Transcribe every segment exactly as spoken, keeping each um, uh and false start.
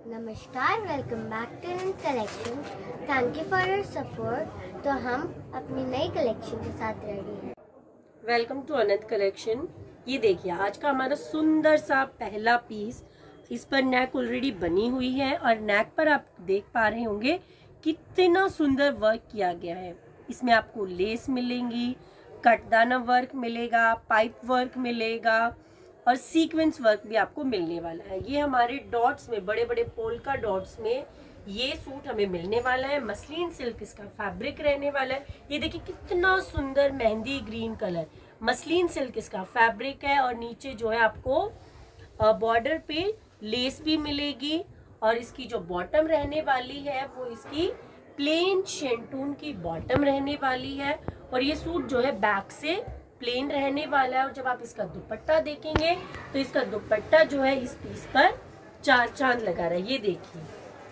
नमस्कार, welcome back to Anant collection. Thank you for your support. तो हम अपनी नई कलेक्शन के साथ रेडी हैं। Welcome to Anant collection. ये देखिए आज का हमारा सुंदर सा पहला पीस। इस पर नेक ऑलरेडी बनी हुई है और नेक पर आप देख पा रहे होंगे कितना सुंदर वर्क किया गया है। इसमें आपको लेस मिलेंगी, कटदाना वर्क मिलेगा, पाइप वर्क मिलेगा और सीक्वेंस वर्क भी आपको मिलने वाला है। ये हमारे डॉट्स में, बड़े बड़े पोल्का डॉट्स में ये सूट हमें मिलने वाला है। मसलिन सिल्क इसका फैब्रिक रहने वाला है। ये देखिए कितना सुंदर mehndi green colour, muslin silk इसका फैब्रिक है। और नीचे जो है आपको बॉर्डर पे लेस भी मिलेगी और इसकी जो बॉटम रहने वाली है वो इसकी प्लेन शेंटून की बॉटम रहने वाली है। और ये सूट जो है बैक से प्लेन रहने वाला है। और जब आप इसका दुपट्टा देखेंगे तो इसका दुपट्टा जो है इस पीस पर चार चांद लगा रहा है। ये देखिए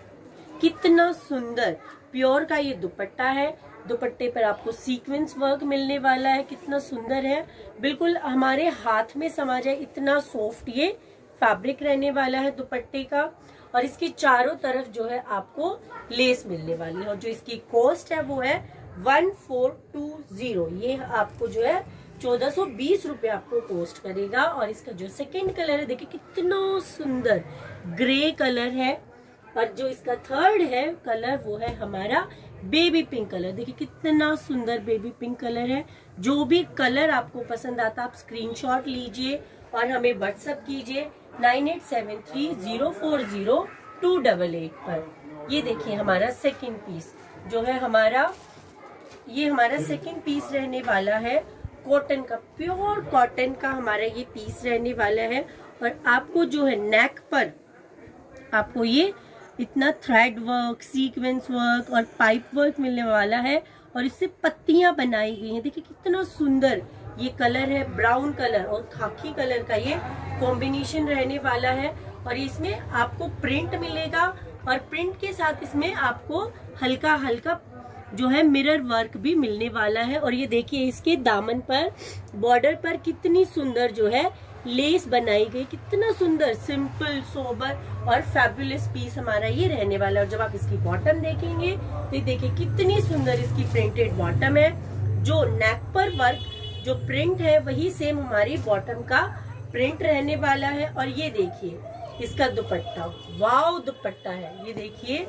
कितना सुंदर प्योर का ये दुपट्टा है। दुपट्टे पर आपको सीक्वेंस वर्क मिलने वाला है। कितना सुंदर है, बिल्कुल हमारे हाथ में समा जाए इतना सॉफ्ट ये फैब्रिक रहने वाला है दुपट्टे का। और इसकी चारों तरफ जो है आपको लेस मिलने वाली है। और जो इसकी कॉस्ट है वो है वन फोर टू जीरो। ये आपको जो है चौदह सौ बीस रुपए आपको कॉस्ट करेगा। और इसका जो सेकंड कलर है देखिए कितना सुंदर ग्रे कलर है। और जो इसका थर्ड है कलर वो है हमारा बेबी पिंक कलर। देखिए कितना सुंदर बेबी पिंक कलर है। जो भी कलर आपको पसंद आता आप स्क्रीनशॉट लीजिए और हमें व्हाट्सएप कीजिए nine eight seven three zero four zero two double eight पर। ये देखिए हमारा सेकंड पीस जो है हमारा, ये हमारा सेकंड पीस रहने वाला है कॉटन का, प्योर कॉटन का हमारा ये पीस रहने वाला है। और आपको जो है नेक पर आपको ये इतना थ्रेड वर्क, सीक्वेंस वर्क और पाइप वर्क मिलने वाला है। और इससे पत्तियां बनाई गई हैं। देखिए कितना सुंदर ये कलर है, ब्राउन कलर और खाकी कलर का ये कॉम्बिनेशन रहने वाला है। और इसमें आपको प्रिंट मिलेगा और प्रिंट के साथ इसमें आपको हल्का हल्का जो है मिरर वर्क भी मिलने वाला है। और ये देखिए इसके दामन पर, बॉर्डर पर कितनी सुंदर जो है लेस बनाई गई। कितना सुंदर सिंपल सोबर और फैबुलस पीस हमारा ये रहने वाला है। और जब आप इसकी बॉटम देखेंगे तो देखिए कितनी सुंदर इसकी प्रिंटेड बॉटम है। जो नेक पर वर्क जो प्रिंट है वही सेम हमारी बॉटम का प्रिंट रहने वाला है। और ये देखिए इसका दुपट्टा, वाव दुपट्टा है। ये देखिए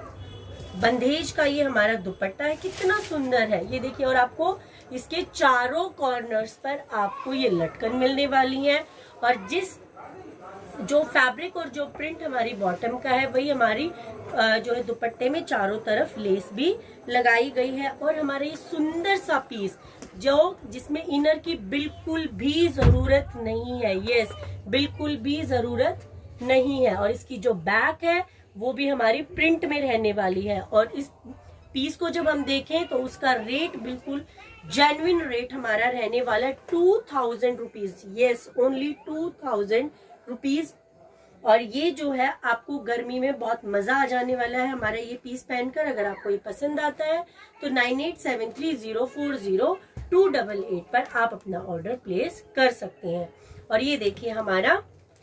बंदेज का ये हमारा दुपट्टा है, कितना सुंदर है। ये देखिए और आपको इसके चारों कॉर्नर्स पर आपको ये लटकन मिलने वाली है। और जिस जो फैब्रिक और जो प्रिंट हमारी बॉटम का है वही हमारी जो है दुपट्टे में चारों तरफ लेस भी लगाई गई है। और हमारा ये सुंदर सा पीस जो जिसमें इनर की बिल्कुल भी जरूरत नहीं है, यस बिल्कुल भी जरूरत नहीं है। और इसकी जो बैक है वो भी हमारी प्रिंट में रहने वाली है। और इस पीस को जब हम देखें तो उसका रेट बिल्कुल जेन्युइन रेट हमारा रहने वाला है two thousand rupees, yes only two thousand rupees. और ये जो है आपको गर्मी में बहुत मजा आ जाने वाला है हमारा ये पीस पहनकर। अगर आपको ये पसंद आता है तो nine eight seven three zero four zero two double eight पर आप अपना ऑर्डर प्लेस कर सकते हैं। और ये देखिए हमारा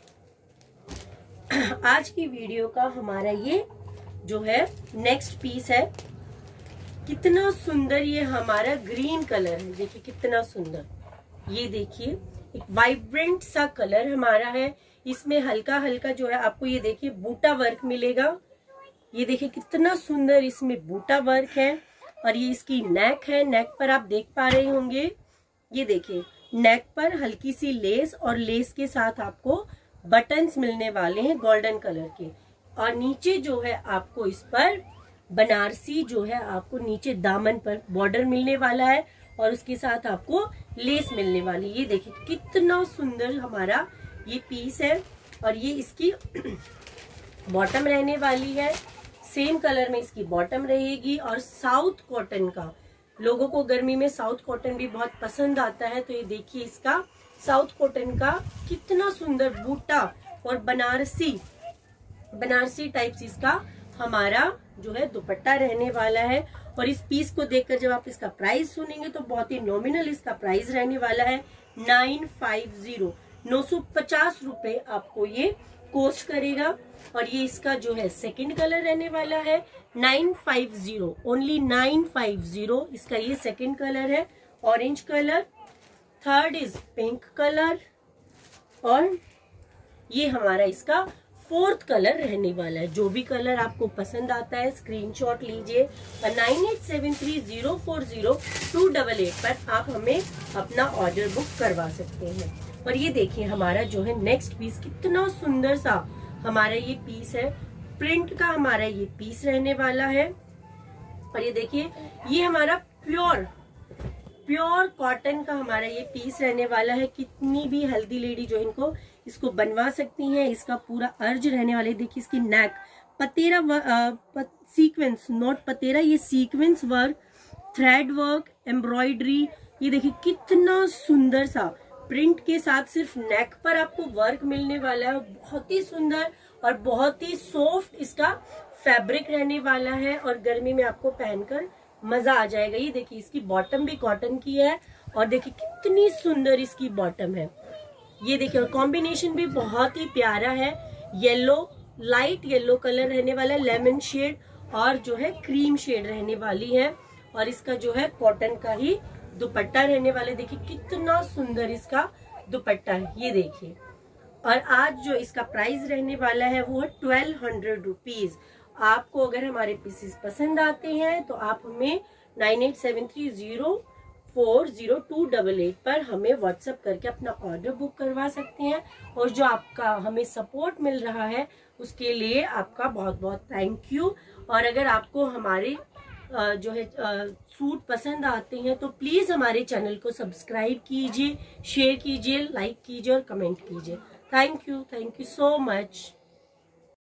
आज की वीडियो का हमारा ये जो है नेक्स्ट पीस है। कितना सुंदर ये हमारा ग्रीन कलर है। देखिए कितना सुंदर, ये देखिए एक वाइब्रेंट सा कलर हमारा है। इसमें हल्का हल्का जो है आपको ये देखिए बूटा वर्क मिलेगा। ये देखिए कितना सुंदर इसमें बूटा वर्क है। और ये इसकी नेक है, नेक पर आप देख पा रहे होंगे। ये देखिए नेक पर हल्की सी लेस और लेस के साथ आपको बटन्स मिलने वाले हैं गोल्डन कलर के। और नीचे जो है आपको इस पर बनारसी जो है आपको नीचे दामन पर बॉर्डर मिलने वाला है और उसके साथ आपको लेस मिलने वाली। ये देखिए कितना सुंदर हमारा ये पीस है। और ये इसकी बॉटम रहने वाली है, सेम कलर में इसकी बॉटम रहेगी। और साउथ कॉटन का, लोगों को गर्मी में साउथ कॉटन भी बहुत पसंद आता है। तो ये देखिए इसका साउथ कॉटन का कितना सुंदर बूटा और बनारसी बनारसी टाइप्स इसका हमारा जो है दुपट्टा रहने वाला है। और इस पीस को देखकर जब आप इसका प्राइस सुनेंगे तो बहुत ही नॉमिनल इसका प्राइस रहने वाला है नाइन फाइव जीरो, नौ सौ पचास रुपए आपको ये कोस्ट करेगा। और ये इसका जो है सेकंड कलर रहने वाला है nine five zero, only nine five zero. इसका ये सेकंड कलर है orange colour, third is pink colour, और ये हमारा इसका फोर्थ कलर रहने वाला है। जो भी कलर आपको पसंद आता है स्क्रीनशॉट लीजिए और nine eight seven three zero four zero two double eight पर आप हमें अपना ऑर्डर बुक करवा सकते हैं। और ये देखिए हमारा जो है नेक्स्ट पीस, कितना सुंदर सा हमारा ये पीस है, प्रिंट का हमारा ये पीस रहने वाला है। और ये देखिए ये हमारा प्योर प्योर कॉटन का हमारा ये पीस रहने वाला है। कितनी भी हेल्दी लेडी जो इनको इसको बनवा सकती हैं। इसका पूरा अर्ज रहने वाले, देखिए इसकी नेक पतेरा पत, सीक्वेंस, नॉट पतेरा, ये sequence work, thread work, embroidery, ये देखिए कितना सुंदर सा प्रिंट के साथ सिर्फ नेक पर आपको वर्क मिलने वाला है। बहुत ही सुंदर और बहुत ही सॉफ्ट इसका फैब्रिक रहने वाला है और गर्मी में आपको पहनकर मजा आ जाएगा। ये देखिए इसकी बॉटम भी कॉटन की है और देखिए कितनी सुंदर इसकी बॉटम है। ये देखिए और कॉम्बिनेशन भी बहुत ही प्यारा है। येलो, लाइट येलो कलर रहने वाला है, लेमन शेड और जो है क्रीम शेड रहने वाली है। और इसका जो है कॉटन का ही दुपट्टा रहने वाला है। देखिए कितना सुंदर इसका दुपट्टा है, ये देखिए। और आज जो इसका प्राइस रहने वाला है वो है ट्वेल्व हंड्रेड रुपीज। आपको अगर हमारे पीसेस पसंद आते हैं तो आप हमें nine eight seven three zero four zero two double eight पर हमें व्हाट्सएप करके अपना ऑर्डर बुक करवा सकते हैं। और जो आपका हमें सपोर्ट मिल रहा है उसके लिए आपका बहुत बहुत थैंक यू। और अगर आपको हमारे जो है सूट पसंद आते हैं तो प्लीज हमारे चैनल को सब्सक्राइब कीजिए, शेयर कीजिए, लाइक कीजिए और कमेंट कीजिए। Thank you, thank you so much.